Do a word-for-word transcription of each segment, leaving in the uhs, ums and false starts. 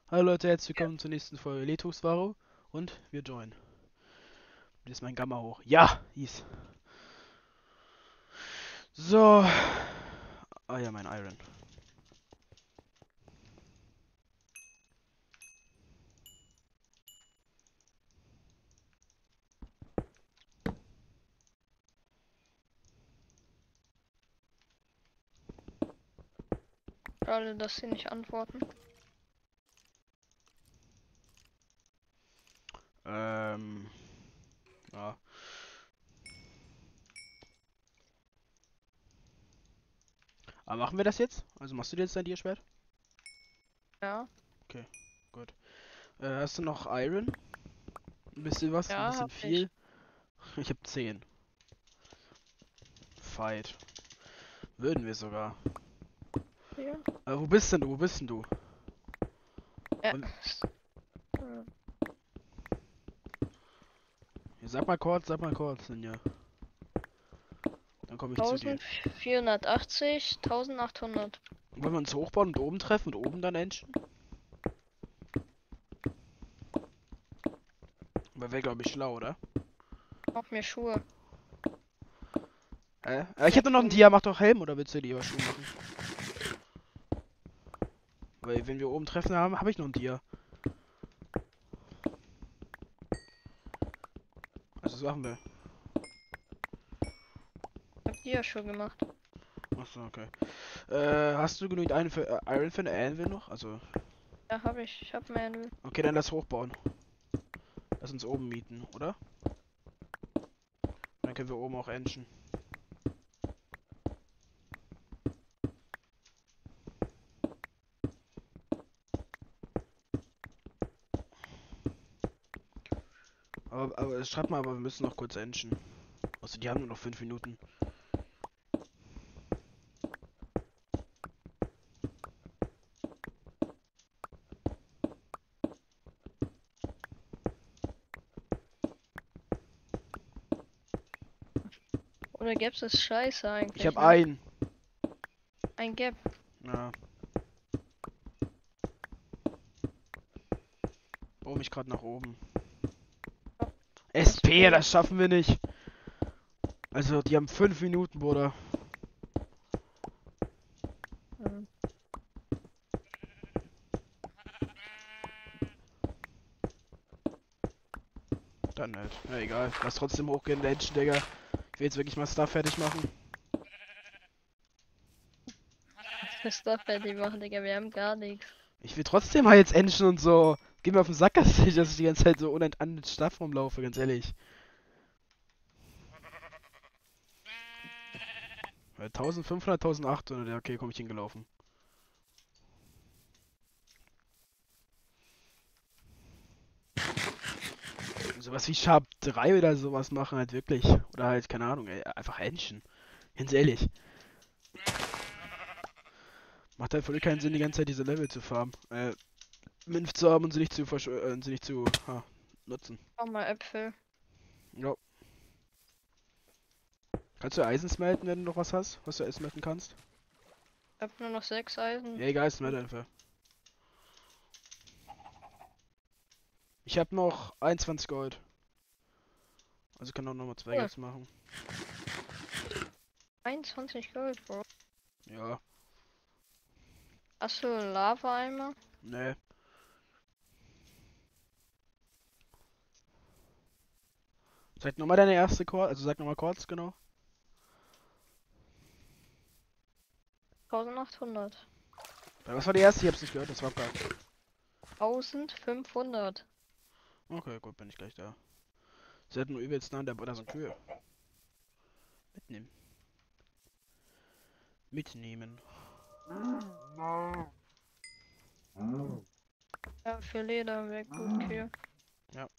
Hallo Leute, herzlich willkommen zur nächsten Folge Lethusvaro und wir joinen. Jetzt ist mein Gamma hoch. Ja, hieß. So. Ah ja, mein Iron. Schade, dass sie nicht antworten. Ähm. Ja. Aber machen wir das jetzt? Also machst du dir jetzt dein Dierschwert? Ja, Okay, gut. Äh, hast du noch Iron? Ein bisschen was? Ein ja, bisschen hab ich. viel? Ich hab zehn. Fight. Würden wir sogar. Hier. Äh, wo bist denn du? Wo bist denn du? Ja. Und, Hm. ja, sag mal kurz, sag mal kurz, Ninja. Dann komme ich zu dir. eintausendvierhundertachtzig, eintausendachthundert. Wollen wir uns hochbauen und oben treffen und oben dann enchen? Aber wäre, glaube ich, schlau, oder? Auch mir Schuhe. Hä? Äh, ich Ja, hätte noch einen cool. Dia, mach doch Helm oder willst du lieber Schuh machen? Weil wenn wir oben Treffen haben, habe ich noch einen Dia. Also das machen wir. Hab die ja schon gemacht. Achso, okay. Äh, hast du genügend Iron für, äh, Iron für eine Anvil noch? Also, Ja, hab ich. Ich hab meine. okay, dann lass hochbauen. Lass uns oben mieten, oder? Dann können wir oben auch enchen. Aber, aber schreib mal, aber wir müssen noch kurz enchen. Also die haben nur noch fünf Minuten. Oder Gaps ist scheiße Ich eigentlich, habe ne? einen. Ein Gap. Ja. Baue mich gerade nach oben. S P, S P. das schaffen wir nicht. Also, die haben fünf Minuten, Bruder. Hm. Dann halt. Ja, egal. Lass trotzdem hochgehen, enchen, Digga. Ich will jetzt wirklich mal Stuff fertig machen. Was ist das fertig machen, Digga? Wir haben gar nichts. Ich will trotzdem mal jetzt enchen und so. Geh mir auf den Sack, dass ich, dass ich die ganze Zeit so unentandet Stuff rumlaufe, ganz ehrlich. Weil eintausendfünfhundert, eintausendachthundert, ja, okay, komm ich hingelaufen. Sowas wie Sharp drei oder sowas machen halt wirklich. Oder halt, keine Ahnung, ey, einfach enchen. Ganz ehrlich. Macht halt voll keinen Sinn, die ganze Zeit diese Level zu farmen. Äh, Minf zu haben und sie nicht zu versch äh, sie nicht zu ha, nutzen. Auch mal Äpfel. Ja. Kannst du Eisen smelten, wenn du noch was hast, was du Eisen smelten kannst? Ich hab nur noch sechs Eisen. Ja, egal, smelt einfach. Ich hab noch einundzwanzig Gold. Also kann auch nochmal zwei Cool. Gaps machen. einundzwanzig Gold, Bro. Ja, Hast du einen Lava-Eimer? ne. Sag nochmal deine erste Chord, also sag nochmal Chords, genau. eintausendachthundert. Was war die erste? Ich hab's nicht gehört, das war gar nicht. eintausendfünfhundert. Okay, gut, bin ich gleich da. Sie hat nur übelst nah an der, da sind Kühe. Mitnehmen. Mitnehmen. Ja, für Leder wäre gut, Kühe. Ja,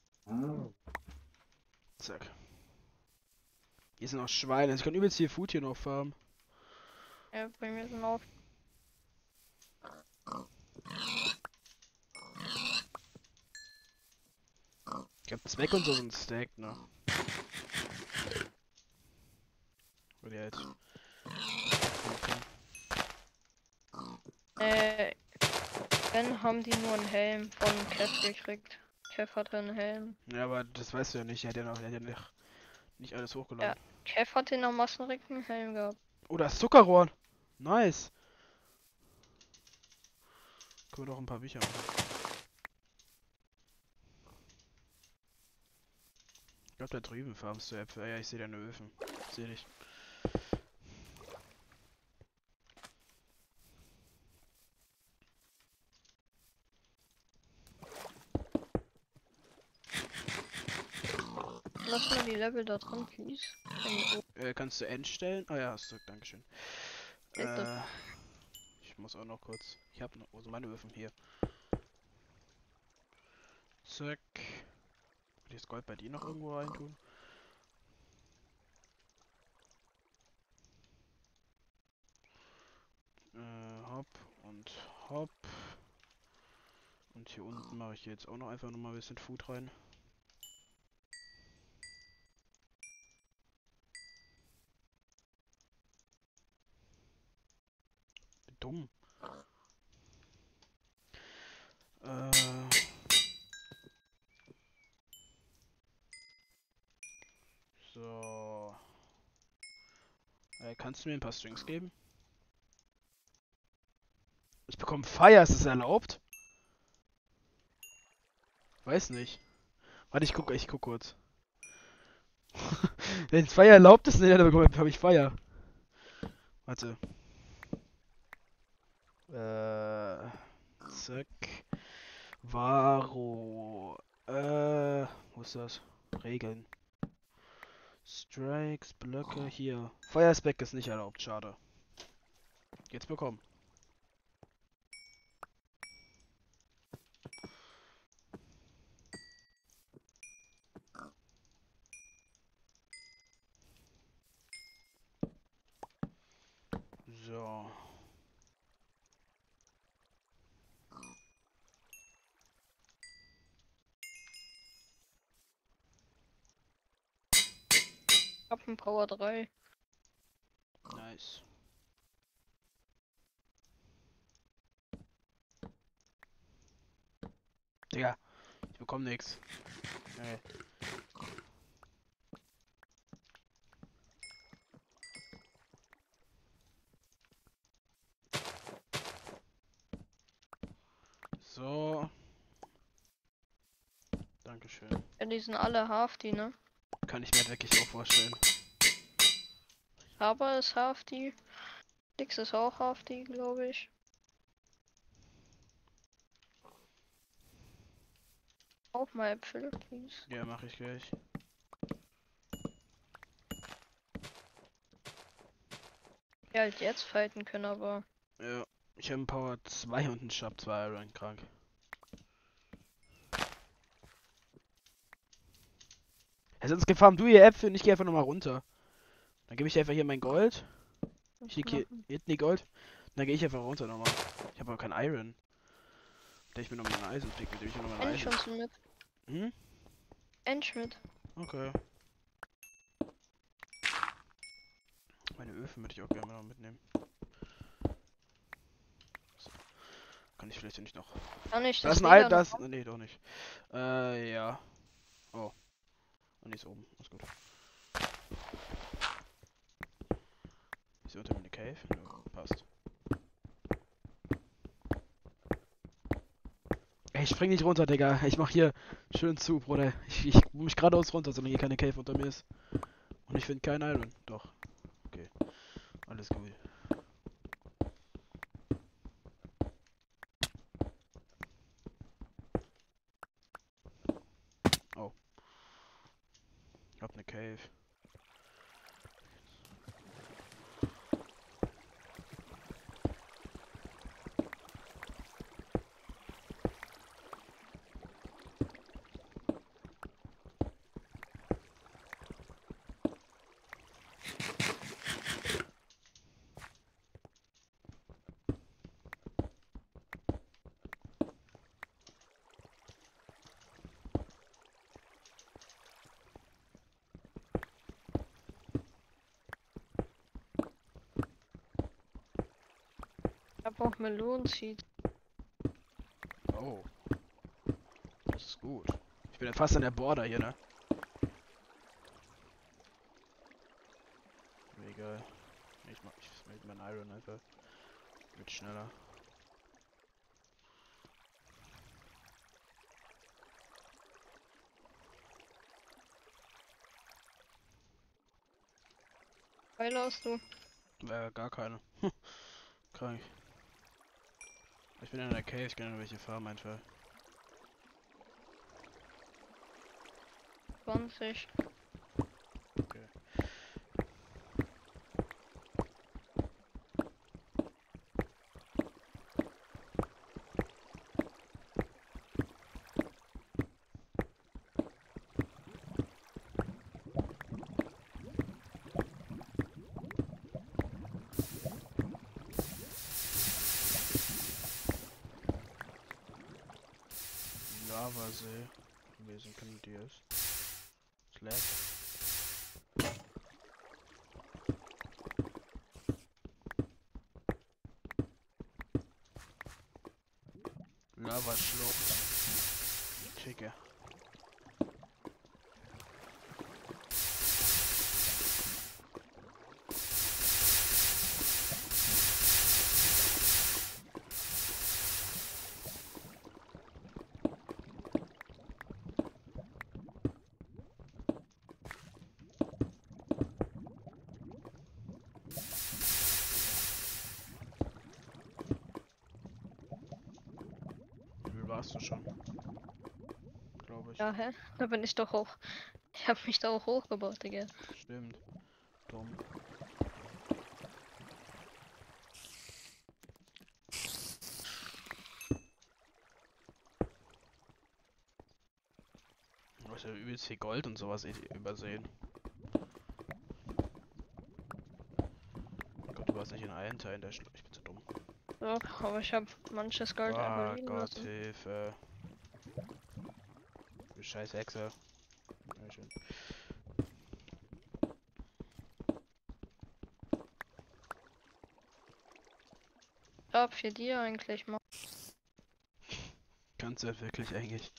zack. Hier sind auch Schweine. Ich kann übelst viel Food hier noch farmen. Ja, bei mir sind auch. Ich hab Zweck und so ein Stack, ne? Wo die jetzt? Äh, Wenn haben die nur einen Helm von Kev gekriegt. Kev hatte einen Helm. Ja, aber das weißt du ja nicht. Er hat ja noch, er hat ja nicht, nicht alles hochgeladen. Ja. Kev hat den am Massenrick einen Helm gehabt. Oh, das ist Zuckerrohr. Nice. Können wir doch ein paar Bücher machen. Ich glaube, da drüben farmst du Äpfel. Ja, ich sehe deine Öfen. Ich sehe dich. Lass mal die Level da drin, please. In- Äh, kannst du entstellen? Ah ja, hast du. Dankeschön. Bitte. Äh, ich muss auch noch kurz. Ich habe noch. Wo sind meine Öfen? Hier. Zack. Will ich das Gold bei dir noch irgendwo reintun? Äh, hopp und hopp. Und hier unten mache ich jetzt auch noch einfach noch mal ein bisschen Food rein. Dumm. Äh. So. Äh, kannst du mir ein paar Strings geben? Ich bekomme Fire, ist es erlaubt? Weiß nicht. Warte, ich guck, ich guck kurz. Wenn Fire erlaubt ist, ne, dann bekomme ich, hab ich Fire. Warte. Äh. Zack. Varo. Äh. Wo ist das? Regeln. Strikes, Blöcke, hier. Firespec ist nicht erlaubt, schade. Jetzt bekommen. So. Ich hab einen Power drei. Nice. Digga, ich bekomme nix. Nee. So. Dankeschön. Ja, die sind alle Hafti, ne? Kann ich mir halt wirklich auch vorstellen. Aber ist Hafti. Dix ist auch Hafti, glaube ich. Auch mal Äpfel, please. Ja, mache ich gleich. Ja, halt jetzt fighten können, aber. Ja, ich habe einen Power zwei und einen Sharp zwei Iron krank. Ja, sonst gefarm du ihr Äpfel und ich gehe einfach nochmal runter. Dann gebe ich einfach hier mein Gold. Ich leg hier hinten die Gold. Dann gehe ich einfach runter nochmal. Ich habe aber kein Iron. Da ich mir nochmal ein Eisen pick, mit dem ich nochmal ein Eisen. Endschmidt mit. Hm? Endschmidt. Okay. Meine Öfen würde ich auch gerne noch mitnehmen. So. Kann ich vielleicht ja nicht noch. Kann ich Da das ist ein Ei, Leder das. noch? Nee, doch nicht. Äh, ja. Oh. Und ist oben. Ist gut. Ist hier unter mir eine Cave? Nö, passt. Ey, ich spring nicht runter, Digga. Ich mach hier schön zu, Bruder. Ich, ich mich geradeaus runter, solange hier keine Cave unter mir ist. Und ich finde kein Iron. Doch. Okay. Alles gut. Oh. Ich hab eine Cave. Ich hab auch Melonenseed. Oh, das ist gut. Ich bin ja fast an der Border hier, ne? Egal. Ich mach ich mit meinem Iron einfach. Wird schneller. Pfeile hast du? Äh, gar keine. Hm, krank. Ich bin in der Cave, ich kann ja welche farmen einfach. zwanzig. Okay. Lavasee. Lesen können die es. Slab. Lavaschlucht. Schicke. Wie warst du schon? Glaube ich. Ja, hä? Da bin ich doch hoch. Ich hab mich da auch hochgebaut, Digga. Stimmt. Dumm. Du hast ja übelst viel Gold und sowas i- übersehen. Gott, du warst nicht in allen Teilen der Schlucht. Ich bin zu dumm. Doch, aber ich hab manches Gold einfach Oh liegen Gott, lassen. Hilfe. Du scheiß Hexe. Ja, schön. Grab für dir eigentlich mal. Kannst du ja wirklich eigentlich.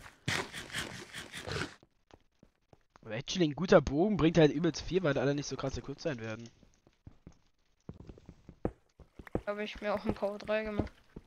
Aber actually ein guter Bogen bringt halt übelst viel, weil alle nicht so krasse Kurz sein werden. Habe ich mir auch ein Power drei gemacht.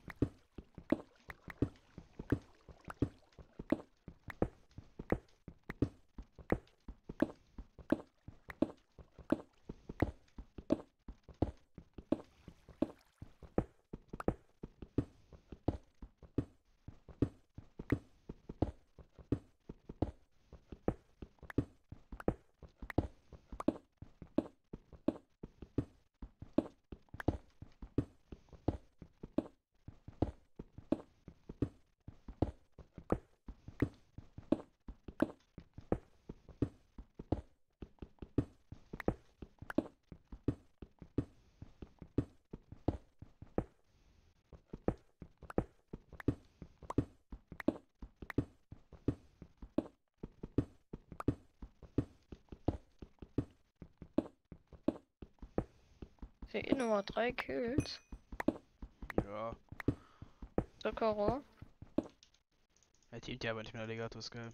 Für eh Nummer drei Kills. Ja. Zuckerrohr. Er teamt ja aber nicht mehr Legatus, gell?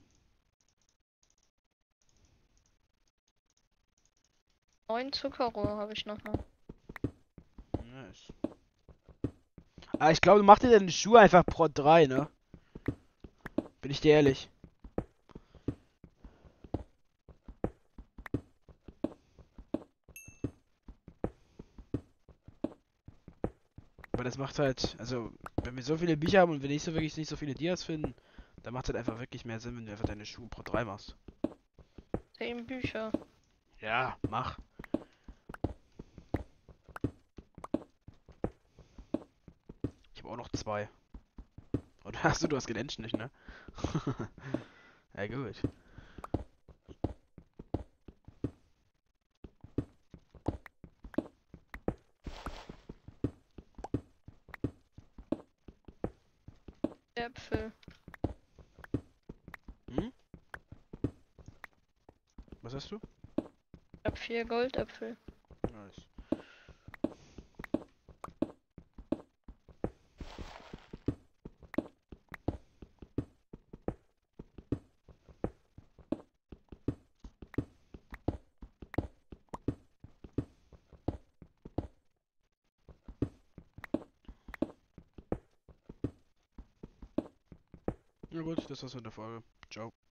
Neun Zuckerrohr habe ich noch mal. Nice. Ah, ich glaube, du machst dir deine Schuhe einfach Pro drei, ne? Bin ich dir ehrlich. Aber das macht halt, also, wenn wir so viele Bücher haben und wir nicht so wirklich nicht so viele Dias finden, dann macht es halt einfach wirklich mehr Sinn, wenn du einfach deine Schuhe Pro drei machst. Zehn Bücher. Ja, mach. Ich habe auch noch zwei. Oder hast du, du hast gelencht nicht, ne? Ja, gut. Äpfel. Hm? Was hast du? Ich hab vier Goldäpfel. Nice. Ja gut, das war's mit der Folge. Ciao.